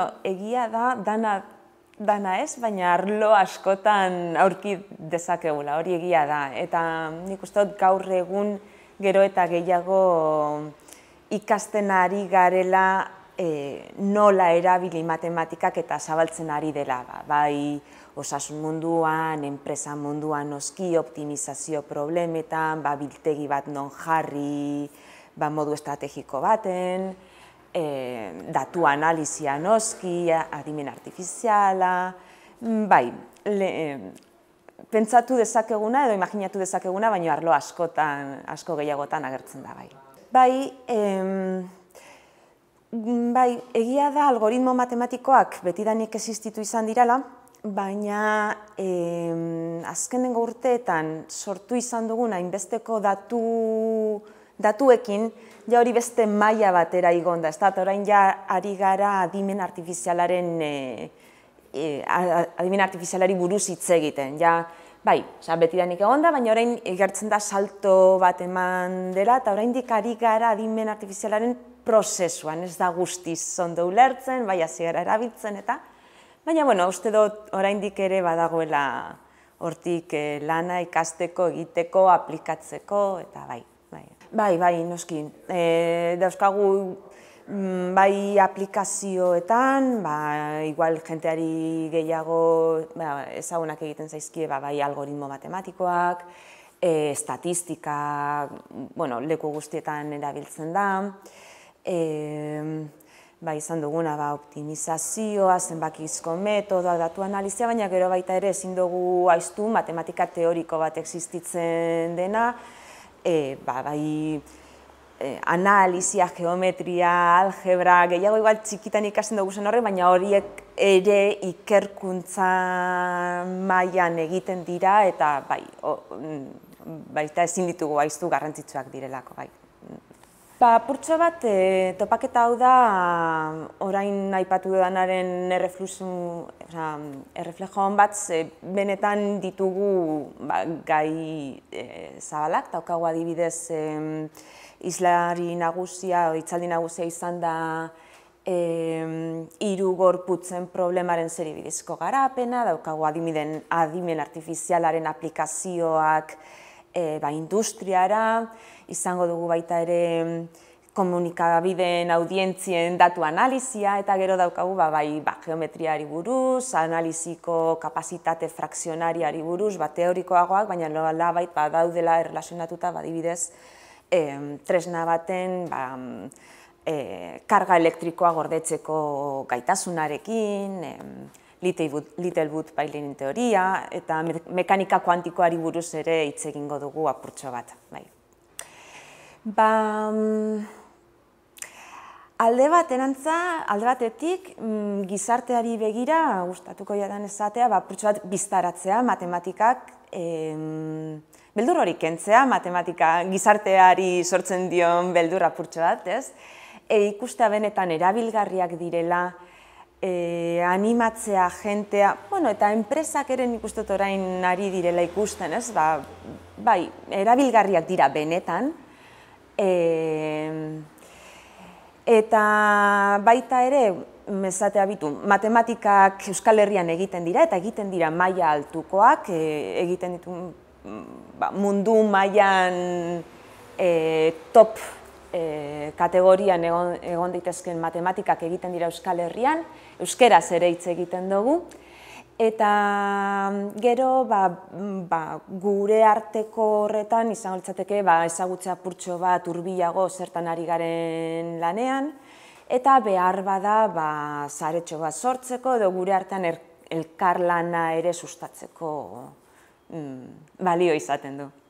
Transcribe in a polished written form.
egia da, dana ez, baina arlo askotan aurki dezakegula, hori egia da. Eta nik uste dut gaur egun gero eta gehiago ikasten ari garela nola erabili matematikak eta zabaltzen ari dela. Bai osasun munduan, enpresa munduan noski, optimizazio problemetan, biltegi bat non jarri modu estrategiko baten, datu analizia noski, adimen artifiziala, bai, pentsatu dezakeguna edo imaginatu dezakeguna, baina arlo asko gehiagotan agertzen da bai. Bai, egia da algoritmo matematikoak betidanik existitu izan dirala, baina azkenengo urteetan sortu izan dugun hainbesteko datuekin, ja hori beste maila batera igon da, eta orain ja ari gara adimen artifizialari buruz hitz egiten. Bai, betidanik egon da, baina orain egertzen da salto bat eman dela, eta oraindik ari gara adimen artifizialaren prozesuan, ez da guztiz ondo ulertzen, bai hasi gara erabiltzen eta, baina, uste dut oraindik ere badagoela hortik lana ikasteko, egiteko, aplikatzeko, eta bai. Bai, noski. Dauzkagu bai aplikazioetan, igual jenteari gehiago ezagunak egiten zaizkie, bai algoritmo matematikoak, estatistika, leku guztietan erabiltzen da, izan duguna optimizazioa, zenbakizko metodoa, datu analizia, baina gero baita ere ezin dugu ahaztu matematika teoriko bat existitzen dena, bai analizia, geometria, algebra, gehiago igual txikitan ikasten dugu zen horrek, baina horiek ere ikerkuntza mailan egiten dira eta baita ezin ditugu ahaztu garrantzitsuak direlako, bai. Apurtxo bat, topaketa hau da, orain aipatu dudanaren erreflejoan bat, benetan ditugu gai zabalak, daukagu adibidez itzaldi nagusia izan da hiru gorputzen problemaren zeribidezko garapena, daukagu adimen artifizialaren aplikazioak industriara, izango dugu baita ere komunikabideen audientzien datu analizia, eta gero daukagu geometriari buruz, analiziko kapazitate frakzionariari buruz, teorikoagoak, baina nolabait daudela erlazionatuta adibidez tresna baten karga elektrikoa gaitasunarekin, Littlewood Baileynen teoria, eta mekanika kuantikoari buruz ere hitz egingo dugu apurtxo bat. Alde batetik gizarteari begira, gustatuko jadan esatea, apurtxo bat biztaratzea matematikak, beldur hori kentzea, matematika gizarteari sortzen dion beldur apurtxo bat, ez? Ikustea benetan erabilgarriak direla, animatzea jentea, eta enpresak ere nik uste orain ari direla ikusten, ez? Bai, erabilgarriak dira benetan, eta baita ere, esatea bitu, matematikak Euskal Herrian egiten dira, eta egiten dira maila altukoak, egiten ditu mundu mailan top kategorian egon daitezken matematikak egiten dira Euskal Herrian, euskeraz ere hitz egiten dugu, eta gero gure arteko horretan izango litzateke ezagutzea apurtxo bat hurbilago zertan ari garen lanean, eta behar bada saretxo bat sortzeko edo gure artean elkarlana ere sustatzeko balio izaten du.